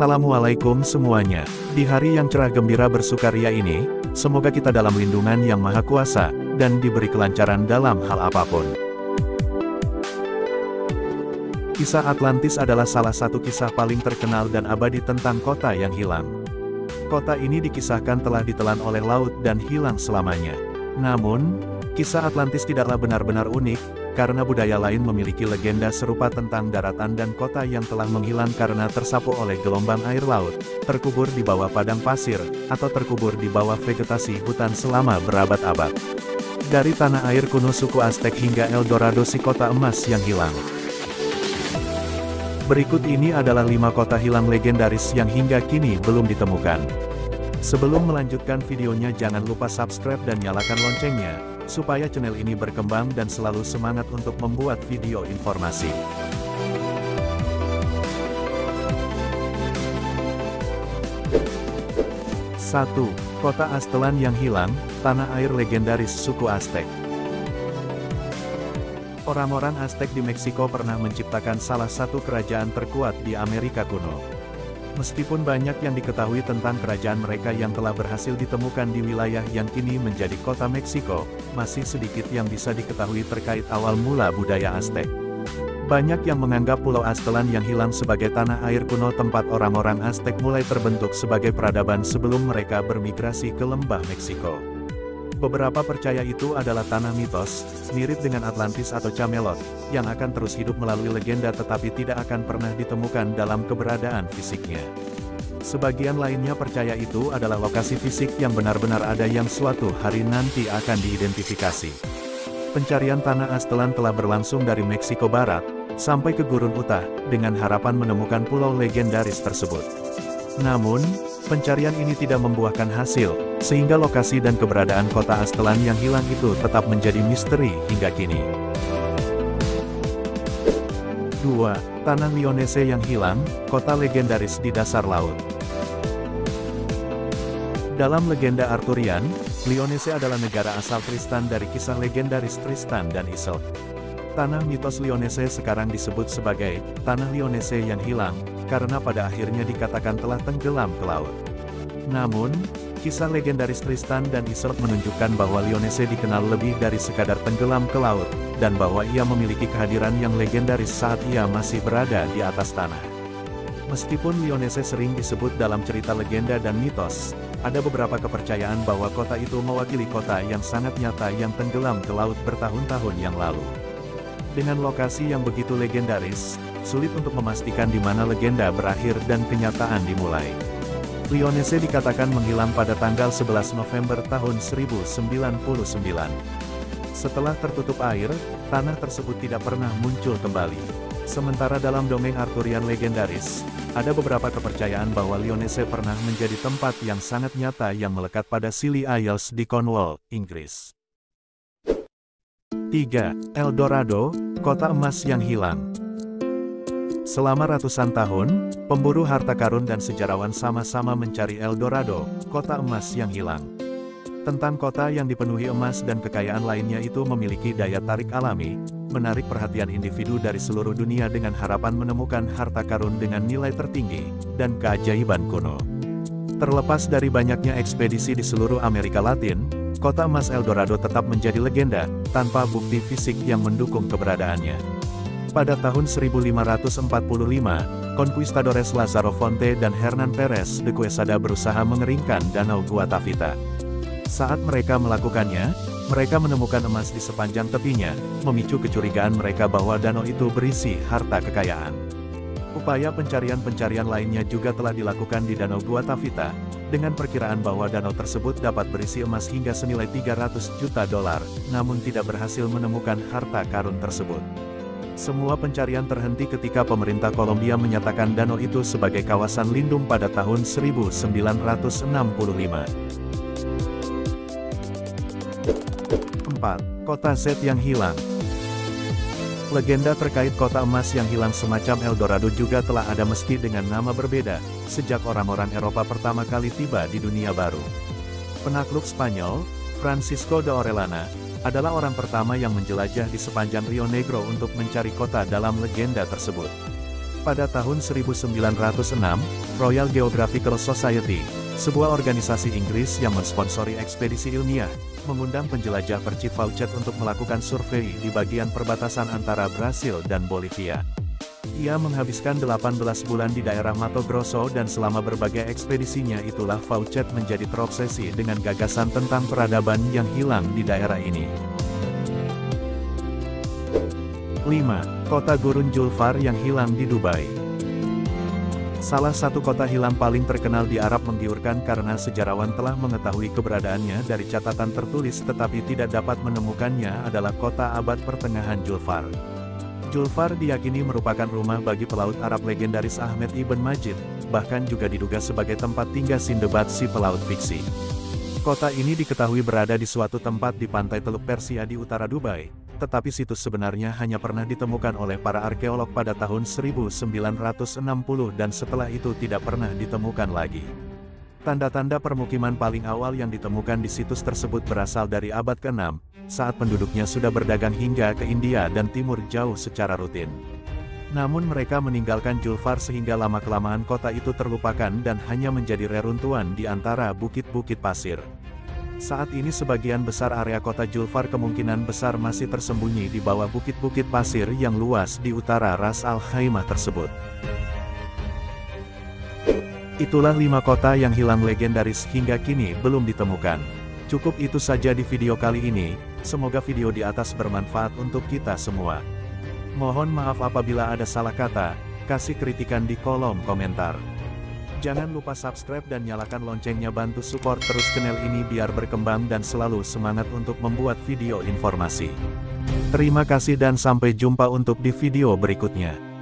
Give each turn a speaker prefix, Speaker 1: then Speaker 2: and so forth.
Speaker 1: Assalamualaikum semuanya. Di hari yang cerah gembira bersukaria ini, semoga kita dalam lindungan Yang Maha Kuasa, dan diberi kelancaran dalam hal apapun. Kisah Atlantis adalah salah satu kisah paling terkenal dan abadi tentang kota yang hilang. Kota ini dikisahkan telah ditelan oleh laut dan hilang selamanya. Namun, kisah Atlantis tidaklah benar-benar unik, karena budaya lain memiliki legenda serupa tentang daratan dan kota yang telah menghilang karena tersapu oleh gelombang air laut, terkubur di bawah padang pasir, atau terkubur di bawah vegetasi hutan selama berabad-abad. Dari tanah air kuno suku Aztec hingga El Dorado, si kota emas yang hilang. Berikut ini adalah 5 kota hilang legendaris yang hingga kini belum ditemukan. Sebelum melanjutkan videonya, jangan lupa subscribe dan nyalakan loncengnya, supaya channel ini berkembang dan selalu semangat untuk membuat video informasi. Satu, Kota Aztlan yang hilang, tanah air legendaris suku Aztec. Orang-orang Aztec di Meksiko pernah menciptakan salah satu kerajaan terkuat di Amerika kuno. Meskipun banyak yang diketahui tentang kerajaan mereka yang telah berhasil ditemukan di wilayah yang kini menjadi kota Meksiko, masih sedikit yang bisa diketahui terkait awal mula budaya Aztec. Banyak yang menganggap Pulau Aztlan yang hilang sebagai tanah air kuno tempat orang-orang Aztec mulai terbentuk sebagai peradaban sebelum mereka bermigrasi ke lembah Meksiko. Beberapa percaya itu adalah tanah mitos, mirip dengan Atlantis atau Camelot, yang akan terus hidup melalui legenda tetapi tidak akan pernah ditemukan dalam keberadaan fisiknya. Sebagian lainnya percaya itu adalah lokasi fisik yang benar-benar ada yang suatu hari nanti akan diidentifikasi. Pencarian tanah Aztlan telah berlangsung dari Meksiko Barat, sampai ke Gurun Utah, dengan harapan menemukan pulau legendaris tersebut. Namun, pencarian ini tidak membuahkan hasil, sehingga lokasi dan keberadaan kota Aztlan yang hilang itu tetap menjadi misteri hingga kini. 2. Tanah Lyonesse yang hilang, kota legendaris di dasar laut. Dalam legenda Arthurian, Lyonesse adalah negara asal Tristan dari kisah legendaris Tristan dan Isolde. Tanah mitos Lyonesse sekarang disebut sebagai Tanah Lyonesse yang hilang, karena pada akhirnya dikatakan telah tenggelam ke laut. Namun, kisah legendaris Tristan dan Isolde menunjukkan bahwa Lyonesse dikenal lebih dari sekadar tenggelam ke laut, dan bahwa ia memiliki kehadiran yang legendaris saat ia masih berada di atas tanah. Meskipun Lyonesse sering disebut dalam cerita legenda dan mitos, ada beberapa kepercayaan bahwa kota itu mewakili kota yang sangat nyata yang tenggelam ke laut bertahun-tahun yang lalu. Dengan lokasi yang begitu legendaris, sulit untuk memastikan di mana legenda berakhir dan kenyataan dimulai. Lyonesse dikatakan menghilang pada tanggal 11 November tahun 1099. Setelah tertutup air, tanah tersebut tidak pernah muncul kembali. Sementara dalam dongeng Arthurian legendaris, ada beberapa kepercayaan bahwa Lyonesse pernah menjadi tempat yang sangat nyata yang melekat pada Scilly Isles di Cornwall, Inggris. 3. El Dorado, kota emas yang hilang. Selama ratusan tahun, pemburu harta karun dan sejarawan sama-sama mencari El Dorado, kota emas yang hilang. Tentang kota yang dipenuhi emas dan kekayaan lainnya itu memiliki daya tarik alami, menarik perhatian individu dari seluruh dunia dengan harapan menemukan harta karun dengan nilai tertinggi, dan keajaiban kuno. Terlepas dari banyaknya ekspedisi di seluruh Amerika Latin, kota emas El Dorado tetap menjadi legenda, tanpa bukti fisik yang mendukung keberadaannya. Pada tahun 1545, Conquistadores Lazaro Fonte dan Hernan Perez de Quesada berusaha mengeringkan Danau Guatavita. Saat mereka melakukannya, mereka menemukan emas di sepanjang tepinya, memicu kecurigaan mereka bahwa danau itu berisi harta kekayaan. Upaya pencarian-pencarian lainnya juga telah dilakukan di Danau Guatavita, dengan perkiraan bahwa danau tersebut dapat berisi emas hingga senilai $300 juta, namun tidak berhasil menemukan harta karun tersebut. Semua pencarian terhenti ketika pemerintah Kolombia menyatakan danau itu sebagai kawasan lindung pada tahun 1965. 4. Kota Z yang hilang. Legenda terkait kota emas yang hilang semacam El Dorado juga telah ada meski dengan nama berbeda, sejak orang-orang Eropa pertama kali tiba di dunia baru. Penakluk Spanyol, Francisco de Orellana, adalah orang pertama yang menjelajah di sepanjang Rio Negro untuk mencari kota dalam legenda tersebut. Pada tahun 1906, Royal Geographical Society, sebuah organisasi Inggris yang mensponsori ekspedisi ilmiah, mengundang penjelajah Percy Fawcett untuk melakukan survei di bagian perbatasan antara Brasil dan Bolivia. Ia menghabiskan 18 bulan di daerah Mato Grosso dan selama berbagai ekspedisinya itulah Fawcett menjadi terobsesi dengan gagasan tentang peradaban yang hilang di daerah ini. 5. Kota Gurun Julfar yang hilang di Dubai. Salah satu kota hilang paling terkenal di Arab menggiurkan karena sejarawan telah mengetahui keberadaannya dari catatan tertulis tetapi tidak dapat menemukannya adalah kota abad pertengahan Julfar. Julfar diyakini merupakan rumah bagi pelaut Arab legendaris Ahmed Ibn Majid, bahkan juga diduga sebagai tempat tinggal Sindbad si pelaut fiksi. Kota ini diketahui berada di suatu tempat di pantai Teluk Persia di utara Dubai, tetapi situs sebenarnya hanya pernah ditemukan oleh para arkeolog pada tahun 1960 dan setelah itu tidak pernah ditemukan lagi. Tanda-tanda permukiman paling awal yang ditemukan di situs tersebut berasal dari abad ke-6, saat penduduknya sudah berdagang hingga ke India dan Timur Jauh secara rutin. Namun mereka meninggalkan Julfar sehingga lama-kelamaan kota itu terlupakan dan hanya menjadi reruntuhan di antara bukit-bukit pasir. Saat ini sebagian besar area kota Julfar kemungkinan besar masih tersembunyi di bawah bukit-bukit pasir yang luas di utara Ras Al Khaimah tersebut. Itulah 5 kota yang hilang legendaris hingga kini belum ditemukan. Cukup itu saja di video kali ini, semoga video di atas bermanfaat untuk kita semua. Mohon maaf apabila ada salah kata, kasih kritikan di kolom komentar. Jangan lupa subscribe dan nyalakan loncengnya, bantu support terus channel ini biar berkembang dan selalu semangat untuk membuat video informasi. Terima kasih dan sampai jumpa untuk di video berikutnya.